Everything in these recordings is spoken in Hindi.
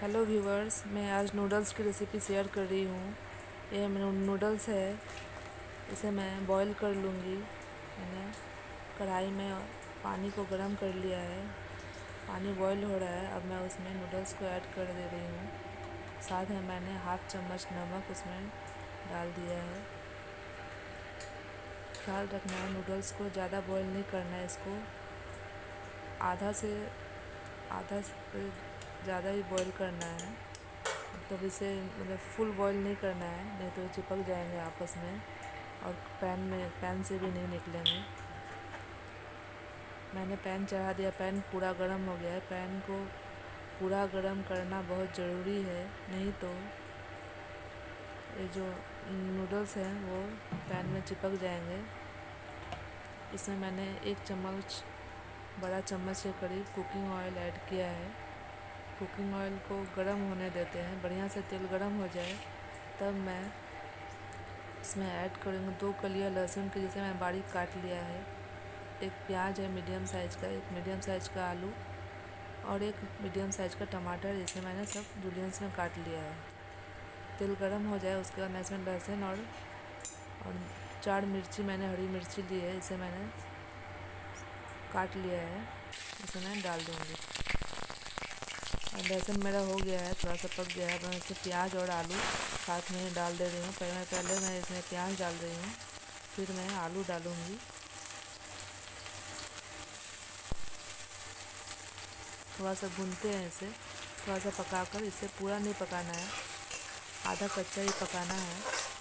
हेलो व्यूवर्स, मैं आज नूडल्स की रेसिपी शेयर कर रही हूँ। ये नूडल्स है, इसे मैं बॉईल कर लूँगी। मैंने कढ़ाई में पानी को गर्म कर लिया है, पानी बॉईल हो रहा है। अब मैं उसमें नूडल्स को ऐड कर दे रही हूँ। साथ में मैंने हाफ चम्मच नमक उसमें डाल दिया है। ख्याल रखना है नूडल्स को ज़्यादा बॉईल नहीं करना है, इसको आधा से ज़्यादा ही बॉईल करना है। तो इसे मतलब फुल बॉईल नहीं करना है, नहीं तो चिपक जाएंगे आपस में और पैन से भी नहीं निकलेंगे। मैंने पैन चढ़ा दिया, पैन पूरा गर्म हो गया है। पैन को पूरा गर्म करना बहुत ज़रूरी है, नहीं तो ये जो नूडल्स हैं वो पैन में चिपक जाएंगे। इसमें मैंने 1 चम्मच बड़ा चम्मच के करीब कुकिंग ऑयल ऐड किया है। कुकिंग ऑयल को गर्म होने देते हैं, बढ़िया से तेल गर्म हो जाए तब मैं इसमें ऐड करूँगी 2 कलियां लहसुन की, जिसे मैं बारीक काट लिया है। 1 प्याज है मीडियम साइज़ का, 1 मीडियम साइज़ का आलू और 1 मीडियम साइज़ का टमाटर, जिसे मैंने सब जूलियंस में काट लिया है। तेल गर्म हो जाए उसके बाद मैं इसमें लहसुन और 4 मिर्ची, मैंने हरी मिर्ची ली है, इसे मैंने काट लिया है, इसे मैं डाल दूँगी। और लहसुन मेरा हो गया है, थोड़ा सा पक गया है। मैं इसमें प्याज और आलू साथ में डाल दे रही हूँ। पहले मैं इसमें प्याज डाल रही हूँ, फिर मैं आलू डालूँगी। थोड़ा सा भूनते हैं इसे, थोड़ा सा पकाकर, इसे पूरा नहीं पकाना है, आधा कच्चा ही पकाना है,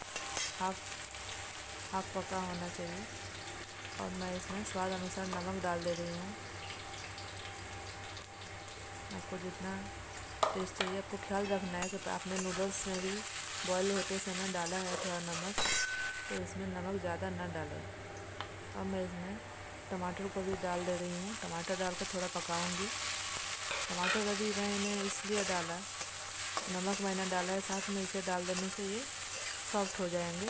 हाफ पका होना चाहिए। और मैं इसमें स्वाद अनुसार नमक डाल दे रही हूँ। आपको जितना टेस्ट चाहिए, आपको ख्याल रखना है कि आपने नूडल्स में भी बॉईल होते समय डाला है थोड़ा नमक, तो इसमें नमक ज़्यादा ना डालें। अब मैं इसमें टमाटर को भी डाल दे रही हूँ। टमाटर डालकर थोड़ा पकाऊंगी। टमाटर अभी मैंने इसलिए डाला, नमक मैंने डाला है साथ में, इसे डाल देने से ये सॉफ्ट हो जाएंगे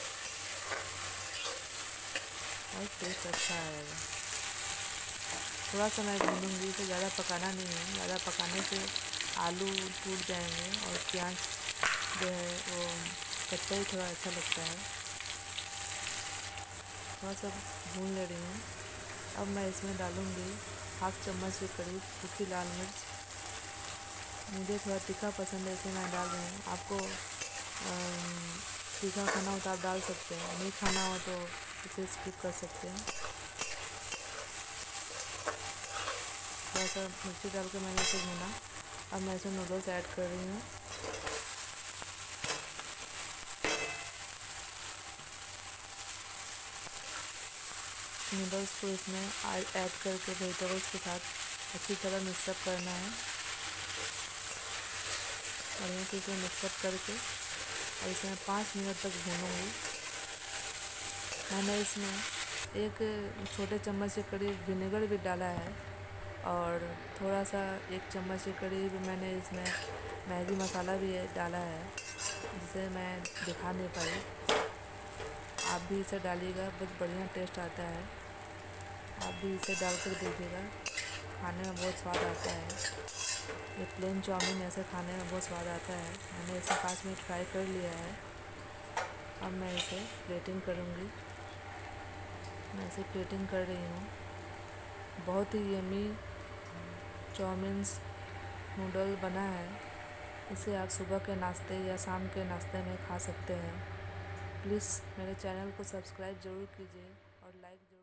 और टेस्ट अच्छा आएगा। थोड़ा सा मैं भूनूंगी, इसे ज़्यादा पकाना नहीं है, ज़्यादा पकाने से आलू टूट जाएंगे और प्याज जो है वो कच्चा ही थोड़ा अच्छा लगता है। थोड़ा सा भून ले रही हूँ। अब मैं इसमें डालूँगी हाफ चम्मच के करीब सूखी लाल मिर्च। मुझे थोड़ा तीखा पसंद है, इसे मैं डाल रही हूँ। आपको तीखा खाना हो तो आप डाल सकते हैं, नहीं खाना हो तो इसे स्किप कर सकते हैं। थोड़ा सा मिर्ची डाल के मैंने इसे भूना। अब मैं इसमें नूडल्स ऐड कर रही हूँ। नूडल्स को इसमें ऐड करके वेजिटेबल्स के साथ अच्छी तरह मिक्सअप करना है। बढ़िया से इसे मिक्सअप करके और इसे मैं 5 मिनट तक भूनूंगी। मैंने इसमें 1 छोटे चम्मच के करीब विनेगर भी डाला है और थोड़ा सा 1 चम्मच के करीब मैंने इसमें मैगी मसाला भी डाला है, जिसे मैं दिखा नहीं पाई। आप भी इसे डालिएगा, बहुत बढ़िया टेस्ट आता है। आप भी इसे डालकर देखिएगा, खाने में बहुत स्वाद आता है। ये प्लेन चाउमीन ऐसे खाने में बहुत स्वाद आता है। मैंने इसे 5 मिनट फ्राई कर लिया है। अब मैं इसे प्लेटिंग करूँगी। मैं इसे प्लेटिंग कर रही हूँ। बहुत ही यमी चाउमीन्स नूडल बना है। इसे आप सुबह के नाश्ते या शाम के नाश्ते में खा सकते हैं। प्लीज़ मेरे चैनल को सब्सक्राइब ज़रूर कीजिए और लाइक ज़रूर